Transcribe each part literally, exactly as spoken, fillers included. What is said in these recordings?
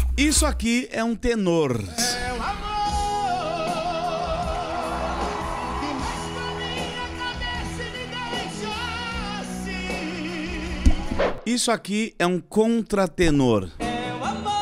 Isso aqui é um tenor. É o amor que mexe com minha cabeça e me deixa assim. Isso aqui é um contratenor. É o amor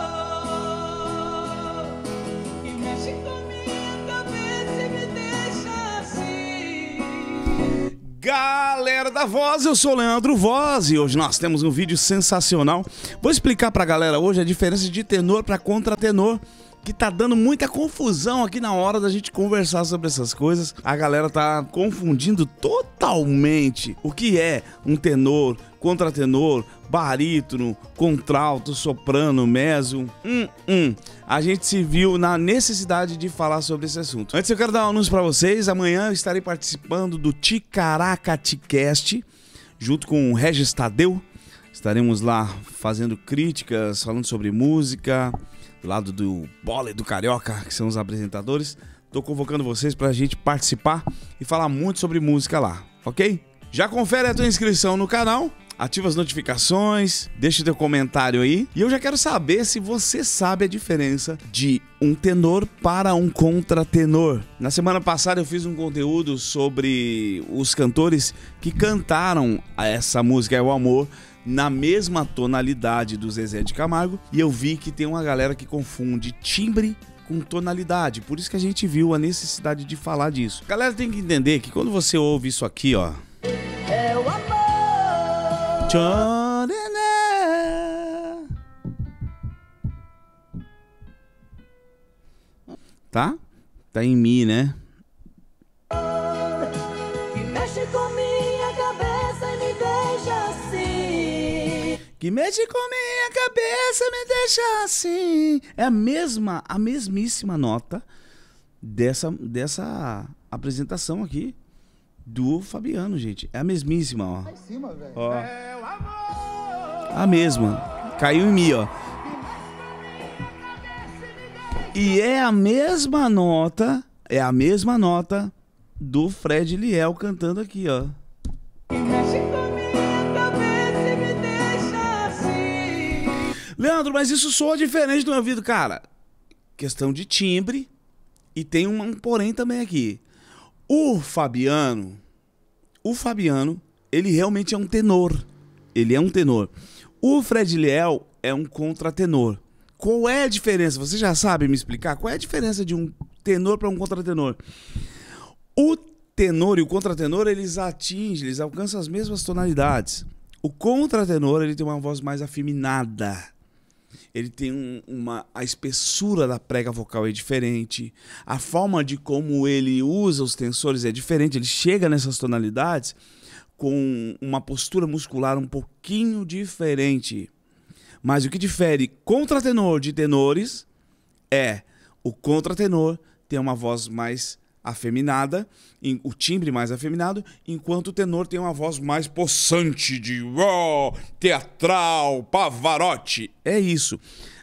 que mexe com minha cabeça e me deixa assim. Galera da Voz, eu sou o Leandro Voz e hoje nós temos um vídeo sensacional. Vou explicar pra galera hoje a diferença de tenor pra contratenor, que tá dando muita confusão aqui na hora da gente conversar sobre essas coisas. A galera tá confundindo totalmente o que é um tenor, contratenor, barítono, contralto, soprano, mezzo. Hum, hum. A gente se viu na necessidade de falar sobre esse assunto. Antes eu quero dar um anúncio pra vocês. Amanhã eu estarei participando do Ticaracaticast, junto com o Regis Tadeu. Estaremos lá fazendo críticas, falando sobre música, do lado do Bola e do Carioca, que são os apresentadores. Tô convocando vocês pra gente participar e falar muito sobre música lá, ok? Já confere a tua inscrição no canal, ativa as notificações, deixa o teu comentário aí. E eu já quero saber se você sabe a diferença de um tenor para um contratenor. Na semana passada eu fiz um conteúdo sobre os cantores que cantaram essa música, É o Amor, na mesma tonalidade do Zezé de Camargo, e eu vi que tem uma galera que confunde timbre com tonalidade, por isso que a gente viu a necessidade de falar disso. A galera tem que entender que quando você ouve isso aqui, ó, É o amor. tchorene, tá? Tá em mi, né? Que mexe com minha cabeça e me deixa assim. Que mexe com minha cabeça, me deixa assim. É a mesma, a mesmíssima nota dessa, dessa apresentação aqui do Fabiano, gente. É a mesmíssima, ó. Lá em cima, velho. Ó, É o amor. a mesma. Caiu em mi, ó. E é a mesma nota, é a mesma nota do Fred Liel cantando aqui, ó. Que mexe com minha cabeça e me deixa assim. Leandro, mas isso soa diferente do meu ouvido, cara. Questão de timbre. E tem um, um porém também aqui. O Fabiano, o Fabiano, ele realmente é um tenor. Ele é um tenor. O Fred Liel é um contratenor. Qual é a diferença? Você já sabe me explicar? Qual é a diferença de um tenor para um contratenor? O tenor e o contratenor, eles atingem, eles alcançam as mesmas tonalidades. O contratenor, ele tem uma voz mais afeminada. Ele tem um, uma... A espessura da prega vocal é diferente. A forma de como ele usa os tensores é diferente. Ele chega nessas tonalidades com uma postura muscular um pouquinho diferente. Mas o que difere contratenor de tenores é o contratenor tem uma voz mais afeminada, o timbre mais afeminado, enquanto o tenor tem uma voz mais possante, de oh, teatral, Pavarotti. É isso.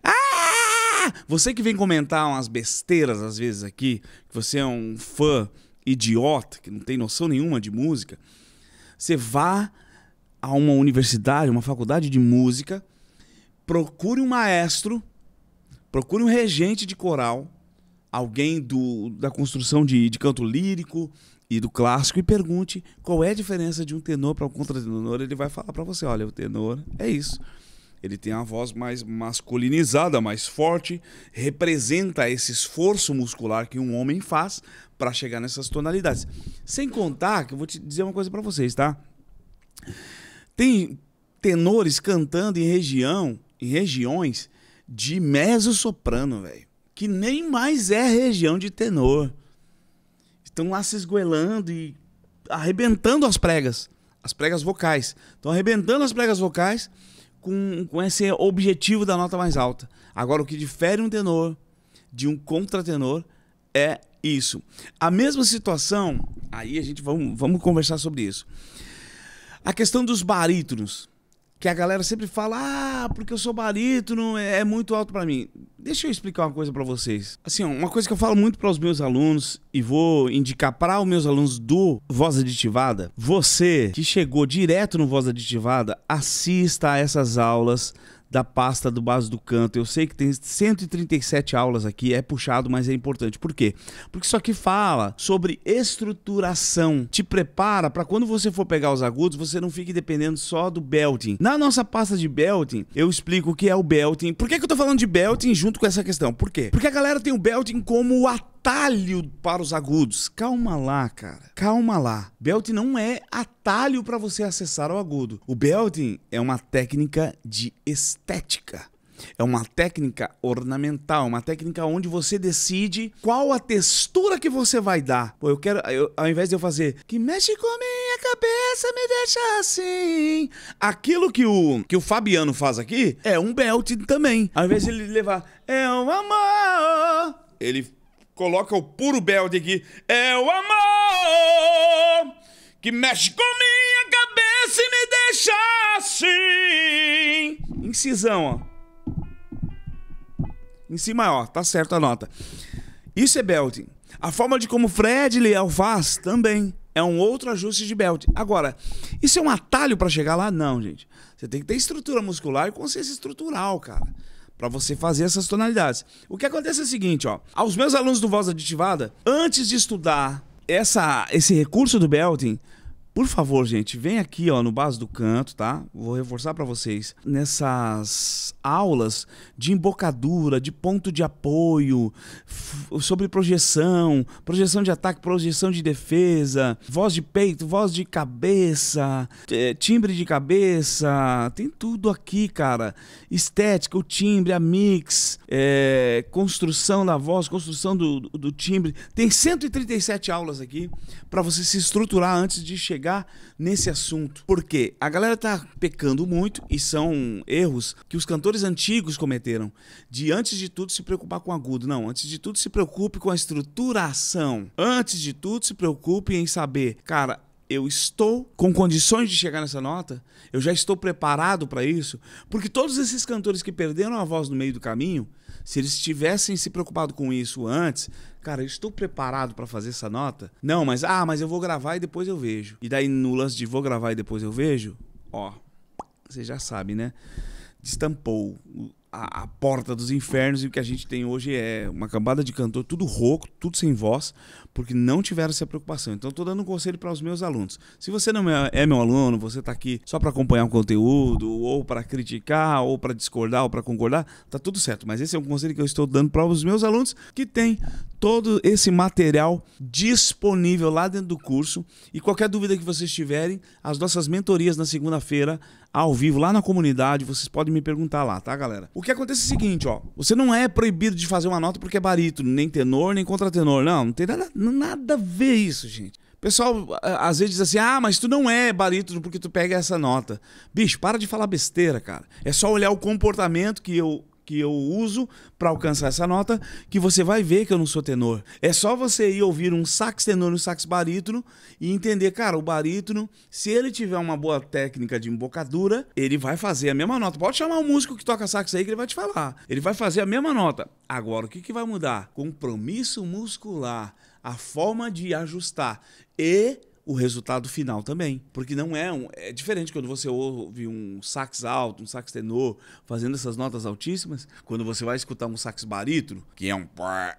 Ah! Você que vem comentar umas besteiras às vezes aqui, que você é um fã idiota, que não tem noção nenhuma de música, você vá a uma universidade, uma faculdade de música, procure um maestro, procure um regente de coral, alguém do, da construção de, de canto lírico e do clássico, e pergunte qual é a diferença de um tenor para um contratenor. Ele vai falar para você, olha, o tenor é isso. Ele tem a voz mais masculinizada, mais forte, representa esse esforço muscular que um homem faz para chegar nessas tonalidades. Sem contar, que eu vou te dizer uma coisa para vocês, tá? Tem tenores cantando em região, em regiões de mezzo-soprano, velho, que nem mais é região de tenor. Estão lá se esgoelando e arrebentando as pregas, as pregas vocais. Estão arrebentando as pregas vocais com, com esse objetivo da nota mais alta. Agora, o que difere um tenor de um contratenor é isso. A mesma situação, aí a gente vamos, vamos conversar sobre isso. A questão dos barítonos. que a galera sempre fala, ah, porque eu sou barítono, é muito alto pra mim. Deixa eu explicar uma coisa pra vocês. Assim, uma coisa que eu falo muito para os meus alunos e vou indicar para os meus alunos do Voz Aditivada, você que chegou direto no Voz Aditivada, assista a essas aulas da pasta do base do canto. Eu sei que tem cento e trinta e sete aulas aqui, é puxado, mas é importante. Por quê? Porque isso aqui fala sobre estruturação. Te prepara para quando você for pegar os agudos, você não fique dependendo só do belting. Na nossa pasta de belting, eu explico o que é o belting. Por que que eu tô falando de belting junto com essa questão? Por quê? Porque a galera tem o belting como o atalho para os agudos. Calma lá, cara. Calma lá. Belting não é atalho para você acessar o agudo. O belting é uma técnica de estética. É uma técnica ornamental, uma técnica onde você decide qual a textura que você vai dar. Pô, eu quero, eu, ao invés de eu fazer que mexe com minha cabeça, me deixa assim. Aquilo que o, que o Fabiano faz aqui é um belting também. Ao invés de ele levar, é o amor, ele coloca o puro belting aqui, é o amor que mexe com minha cabeça e me deixa assim. Incisão, ó. Em si maior, tá certo a nota. Isso é belting. A forma de como Fred Leal faz também é um outro ajuste de belting. Agora, isso é um atalho para chegar lá? Não, gente. Você tem que ter estrutura muscular e consciência estrutural, cara, para você fazer essas tonalidades. O que acontece é o seguinte, ó. Aos meus alunos do Voz Aditivada, antes de estudar essa, esse recurso do belting, por favor, gente, vem aqui, ó, no base do canto, tá? Vou reforçar para vocês. Nessas aulas de embocadura, de ponto de apoio, sobre projeção, projeção de ataque, projeção de defesa, voz de peito, voz de cabeça, timbre de cabeça, tem tudo aqui, cara. Estética, o timbre, a mix, é, construção da voz, construção do, do, do timbre. Tem cento e trinta e sete aulas aqui para você se estruturar antes de chegar nesse assunto. Porque a galera tá pecando muito, e são erros que os cantores antigos cometeram, de antes de tudo se preocupar com o agudo. Não, antes de tudo se preocupe com a estruturação. Antes de tudo se preocupe em saber, cara, eu estou com condições de chegar nessa nota? Eu já estou preparado para isso? Porque todos esses cantores que perderam a voz no meio do caminho, se eles tivessem se preocupado com isso antes, cara, eu estou preparado para fazer essa nota? Não, mas, ah, mas eu vou gravar e depois eu vejo. E daí no lance de vou gravar e depois eu vejo, ó, você já sabe, né? Destampou a, a porta dos infernos, e o que a gente tem hoje é uma cambada de cantor, tudo rouco, tudo sem voz, porque não tiveram essa preocupação. Então, estou dando um conselho para os meus alunos. Se você não é meu aluno, você está aqui só para acompanhar o conteúdo, ou para criticar, ou para discordar, ou para concordar, tá tudo certo. Mas esse é um conselho que eu estou dando para os meus alunos, que tem todo esse material disponível lá dentro do curso. E qualquer dúvida que vocês tiverem, as nossas mentorias na segunda-feira, ao vivo, lá na comunidade, vocês podem me perguntar lá, tá, galera? O que acontece é o seguinte, ó. Você não é proibido de fazer uma nota porque é barítono, nem tenor, nem contratenor. Não, não tem nada, nada a ver isso, gente. O pessoal às vezes diz assim, ah, mas tu não é barítono porque tu pega essa nota. Bicho, para de falar besteira, cara. É só olhar o comportamento que eu... que eu uso para alcançar essa nota, que você vai ver que eu não sou tenor. É só você ir ouvir um sax tenor e um sax barítono e entender, cara, o barítono, se ele tiver uma boa técnica de embocadura, ele vai fazer a mesma nota. Pode chamar um músico que toca sax aí que ele vai te falar. Ele vai fazer a mesma nota. Agora, o que, que vai mudar? Compromisso muscular, a forma de ajustar e o resultado final também, porque não é um, é diferente quando você ouve um sax alto, um sax tenor fazendo essas notas altíssimas, quando você vai escutar um sax barítono, que é um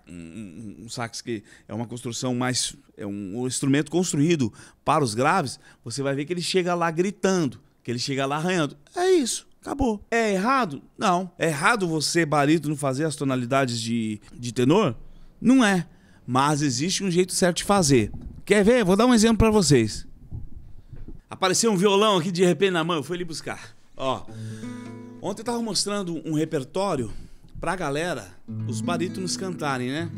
um, um sax que é uma construção mais, é um, um instrumento construído para os graves, você vai ver que ele chega lá gritando, que ele chega lá arranhando. É isso. Acabou. É errado? Não. É errado você, barítono, fazer as tonalidades de, de tenor? Não é. Mas existe um jeito certo de fazer. Quer ver? Vou dar um exemplo pra vocês. Apareceu um violão aqui de repente na mão, eu fui ali buscar. Ó, ontem eu tava mostrando um repertório pra galera, os barítonos cantarem, né?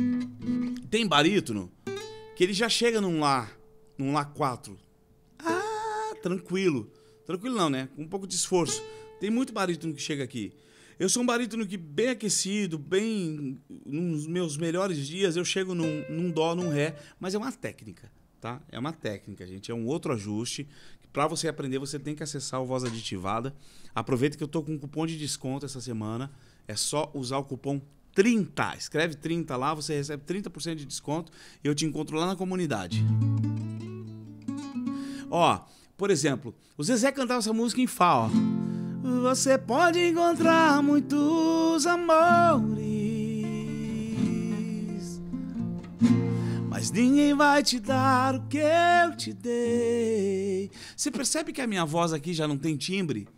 Tem barítono que ele já chega num Lá, num Lá quatro. Ah, tranquilo. Tranquilo não, né? Com um pouco de esforço. Tem muito barítono que chega aqui. Eu sou um barítono que bem aquecido, bem... Nos meus melhores dias eu chego num, num dó, num ré, mas é uma técnica, tá? É uma técnica, gente. É um outro ajuste. Para você aprender, você tem que acessar o Voz Aditivada. Aproveita que eu tô com um cupom de desconto essa semana. É só usar o cupom trinta. Escreve trinta lá, você recebe trinta por cento de desconto e eu te encontro lá na comunidade. Ó, por exemplo, o Zezé cantava essa música em Fá, ó. Você pode encontrar muitos amores, mas ninguém vai te dar o que eu te dei. Você percebe que a minha voz aqui já não tem timbre?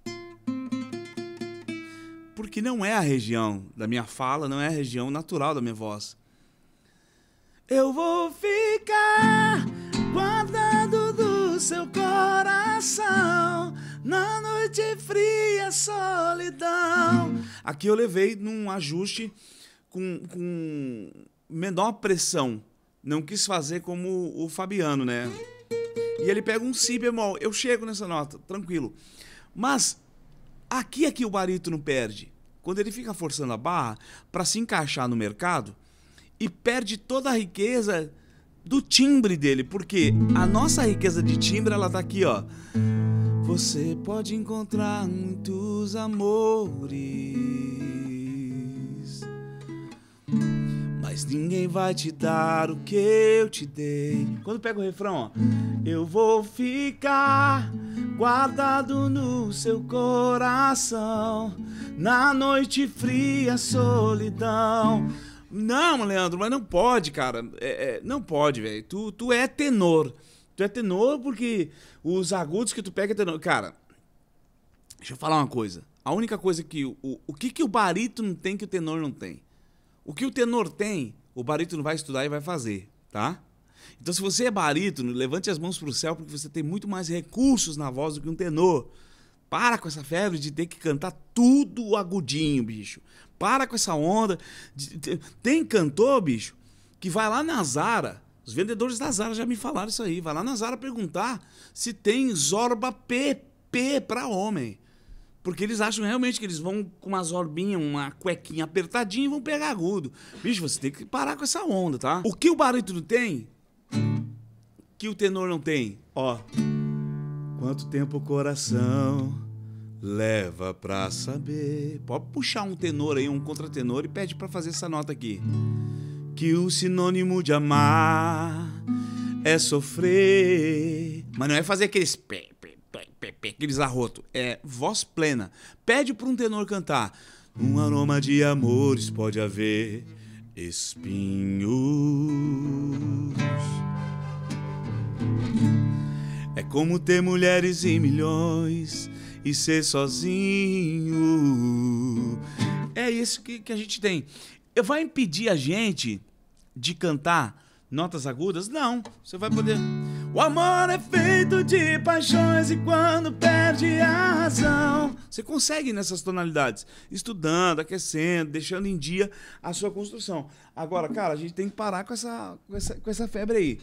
Porque não é a região da minha fala, não é a região natural da minha voz. Eu vou ficar guardado do seu coração na noite fria, solidão. Aqui eu levei num ajuste com, com menor pressão. Não quis fazer como o Fabiano, né? E ele pega um si bemol. Eu chego nessa nota, tranquilo. Mas aqui é que o barítono perde. Quando ele fica forçando a barra para se encaixar no mercado e perde toda a riqueza do timbre dele. Porque a nossa riqueza de timbre, ela tá aqui, ó. Você pode encontrar muitos amores, mas ninguém vai te dar o que eu te dei. Quando pega o refrão, ó. Eu vou ficar guardado no seu coração na noite fria, solidão. Não, Leandro, mas não pode, cara. É, é, não pode, velho. Tu, tu é tenor. Tu é tenor porque os agudos que tu pega é tenor. Cara, deixa eu falar uma coisa. A única coisa que... O, o, o que, que o barítono tem que o tenor não tem? O que o tenor tem, o barítono vai estudar e vai fazer, tá? Então, se você é barítono, levante as mãos pro céu porque você tem muito mais recursos na voz do que um tenor. Para com essa febre de ter que cantar tudo agudinho, bicho. Para com essa onda. De, de, tem cantor, bicho, que vai lá na Zara. Os vendedores da Zara já me falaram isso aí. Vai lá na Zara perguntar se tem Zorba P P para homem. Porque eles acham realmente que eles vão com uma zorbinha, uma cuequinha apertadinha e vão pegar agudo. Bicho, você tem que parar com essa onda, tá? O que o barítono tem, que o tenor não tem? Ó. Quanto tempo o coração leva pra saber. Pode puxar um tenor aí, um contratenor e pede pra fazer essa nota aqui. Que o sinônimo de amar é sofrer. Mas não é fazer aqueles pé, pé, pé, pé, pé, aqueles arrotos. É voz plena. Pede para um tenor cantar. Um aroma de amores pode haver espinhos. É como ter mulheres em milhões e ser sozinho. É isso que, que a gente tem. Vai impedir a gente de cantar notas agudas? Não, você vai poder. O amor é feito de paixões e quando perde a razão. Você consegue nessas tonalidades, estudando, aquecendo, deixando em dia a sua construção. Agora, cara, a gente tem que parar com essa, com essa, com essa febre aí.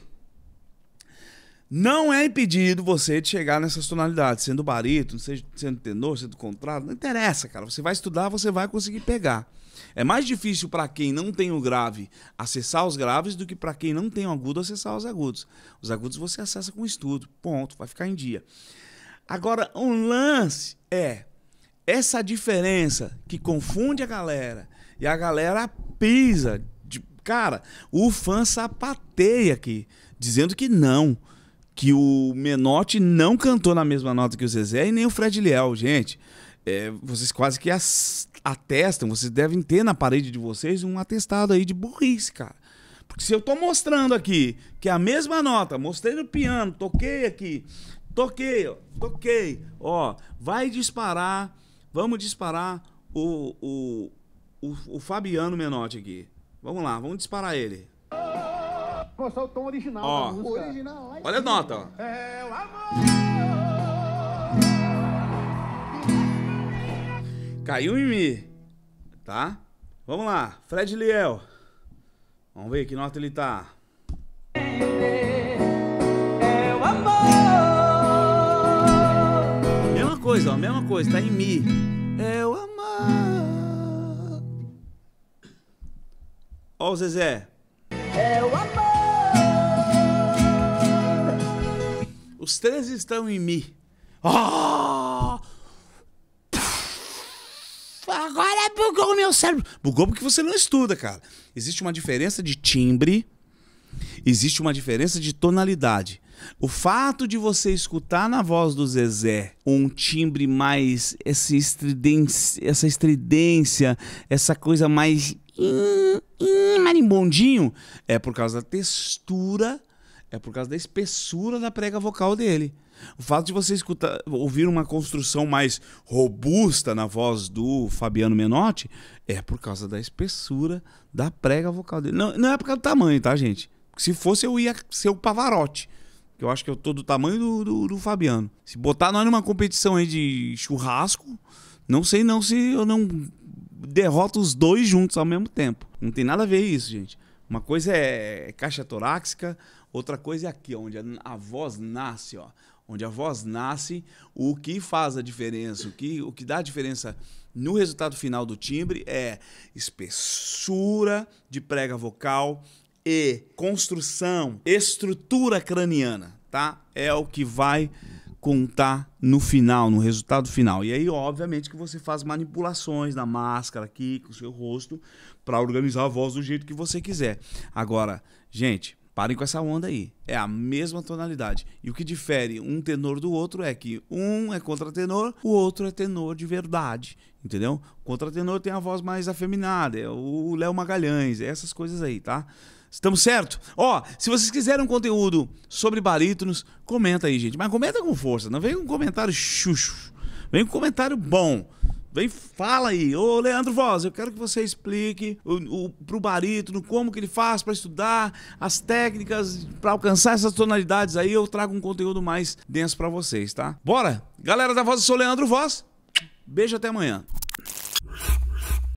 Não é impedido você de chegar nessas tonalidades, sendo barítono, sendo tenor, sendo contralto, não interessa, cara. Você vai estudar, você vai conseguir pegar. É mais difícil para quem não tem o grave acessar os graves do que para quem não tem o agudo acessar os agudos. Os agudos você acessa com estudo, ponto, vai ficar em dia. Agora, um lance é essa diferença que confunde a galera e a galera pisa. De, cara, o fã sapateia aqui, dizendo que não. Que o Menotti não cantou na mesma nota que o Zezé e nem o Fred Liel, gente. É, vocês quase que atestam, vocês devem ter na parede de vocês um atestado aí de burrice, cara. Porque se eu tô mostrando aqui que é a mesma nota, mostrei no piano, toquei aqui, toquei, ó, toquei, ó, vai disparar, vamos disparar o, o, o, o Fabiano Menotti aqui. Vamos lá, vamos disparar ele. Mostrar o tom original ó, da música. Original, olha a nota, ó. É o amor. Caiu em Mi, tá? Vamos lá, Fred Liel. Vamos ver que nota ele tá. É o amor. Mesma coisa, ó, mesma coisa, tá em Mi. É o amor. Ó o Zezé. É o amor. Os três estão em Mi. Oh! Agora bugou o meu cérebro. Bugou porque você não estuda, cara. Existe uma diferença de timbre, existe uma diferença de tonalidade. O fato de você escutar na voz do Zezé um timbre mais, essa estridência, essa, estridência, essa coisa mais hum, hum, marimbondinho, é por causa da textura, é por causa da espessura da prega vocal dele. O fato de você escutar, ouvir uma construção mais robusta na voz do Fabiano Menotti é por causa da espessura da prega vocal dele. Não, não é por causa do tamanho, tá, gente? Se fosse, eu ia ser o Pavarotti. Que eu acho que eu tô do tamanho do, do, do Fabiano. Se botar nós numa competição aí de churrasco, não sei não se eu não derroto os dois juntos ao mesmo tempo. Não tem nada a ver isso, gente. Uma coisa é caixa torácica, outra coisa é aqui, onde a voz nasce, ó. Onde a voz nasce, o que faz a diferença, o que, o que dá a diferença no resultado final do timbre é espessura de prega vocal e construção, estrutura craniana, tá? É o que vai contar no final, no resultado final. E aí, obviamente, que você faz manipulações na máscara aqui, com o seu rosto, para organizar a voz do jeito que você quiser. Agora, gente, parem com essa onda aí. É a mesma tonalidade. E o que difere um tenor do outro é que um é contratenor, o outro é tenor de verdade. Entendeu? O contratenor tem a voz mais afeminada, é o Léo Magalhães, é essas coisas aí, tá? Estamos certo? Ó, se vocês quiserem um conteúdo sobre barítonos, comenta aí, gente. Mas comenta com força, não vem com um comentário chucho. Vem com um comentário bom. Vem, fala aí. Ô, Leandro Voz, eu quero que você explique o, o, pro barítono como que ele faz para estudar, as técnicas para alcançar essas tonalidades aí. Eu trago um conteúdo mais denso para vocês, tá? Bora? Galera da Voz, eu sou o Leandro Voz. Beijo, até amanhã.